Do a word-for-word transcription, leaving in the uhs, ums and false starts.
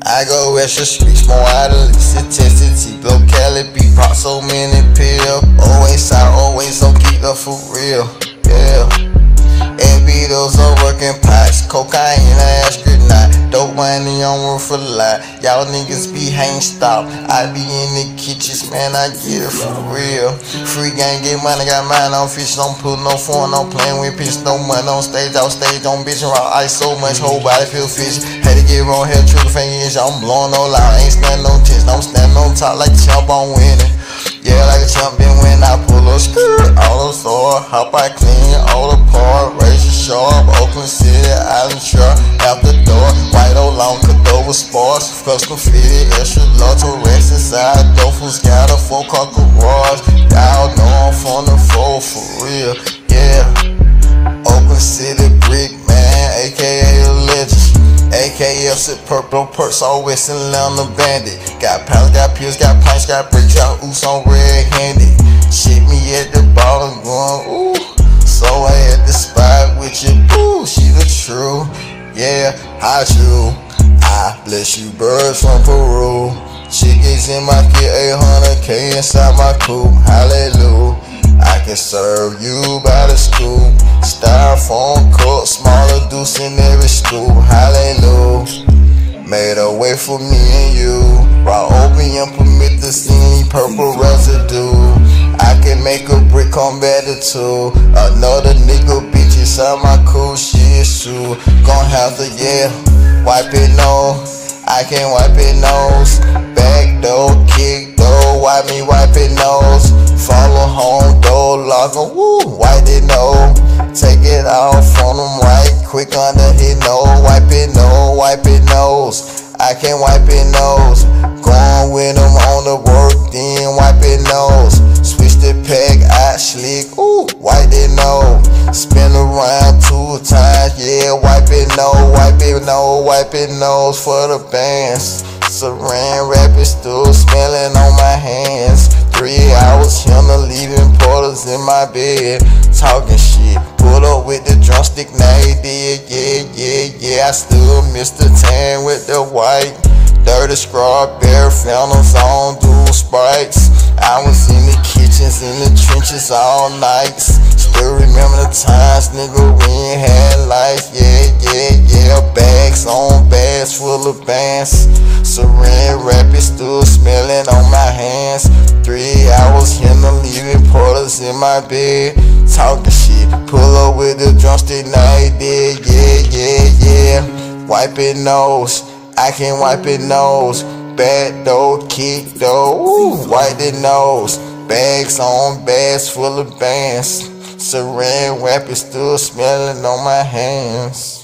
I go extra streets, more out of intensity. Blow Cali, beat pop so many pills. Always out, always on keep the food real. Yeah. L B, those are working pots. Cocaine, astronaut. Dope money on roof a lot. Y'all niggas be hang stop. I be in the kitchens, man, I get it for real. Free gang, get money, got mine on fish. Don't put no phone, no playing with pitch. No money on stage, out stage, on bitch and rock ice so much. Whole body feel fish. Had to get wrong here, trigger fingers. I'm blowing no loud. Ain't standing no tits. I'm standing on top like champ, I'm winning. Yeah, like a champion when I pull a skirt. All the store, hop I clean, all the part. Raise your sharp, Oakland City, Island Shore. Out the door, white old long, Cordova Sports. Custom fitted, extra large, rest inside. Dolphins got a four car garage. Y'all know I'm from the four for real, yeah. Oakland City brick, man, A K A a legend. A K F sit purple perks, always in Atlanta bandit. Got pallets, got pills, got pints, got bricks, got oops on red handed. Shit me at the bottom going ooh. So I had the spot with you, ooh, she the true. Yeah, I true. I bless you birds from Peru. Chickens in my kit, eight hundred K inside my coupe. Hallelujah. I can serve you by the scoop. Styrofoam cup, smaller deuce in every scoop. Hallelujah. Made a way for me and you. Raw opium permit to see purple residue. I can make a brick come better too. Another nigga bitch inside my cool shit shoe. Gon' have to, yeah, wipe it nose. I can wipe it nose. Back door, kick door, wipe me, wipe it nose. Follow home door, lock em, woo, wipe it nose. Take it off on them right, quick under his nose. Wipe it nose, wipe it nose. I can wipe it nose. Going with them on the work, then wipe it nose. Switch the pack, I slick, ooh, wipe it nose. Spin around two times, yeah, wipe it nose, wipe it nose, wipe it nose for the bands. Saran wrap is still smelling on my hands. Three hours, him leaving portals in my bed. Talking shit, put up with the drumstick, now he did, yeah, yeah, yeah. I still miss the tan with the white. Dirty strawberry fountains on dual sprites. I was in the kitchens, in the trenches all nights. Still remember the times, nigga, we ain't had life. Yeah, yeah, yeah. Bags on bags full of bands. Saran wrap is still smelling on my hands. Three hours, him leaving portals in my bed. Talking shit, pull up with the drumstick, now he did. Yeah, yeah, yeah. Wipe it nose. I can wipe it nose. Back door, kick door, ooh, wipe it nose. Bags on bags full of bands. Saran wrap is still smelling on my hands.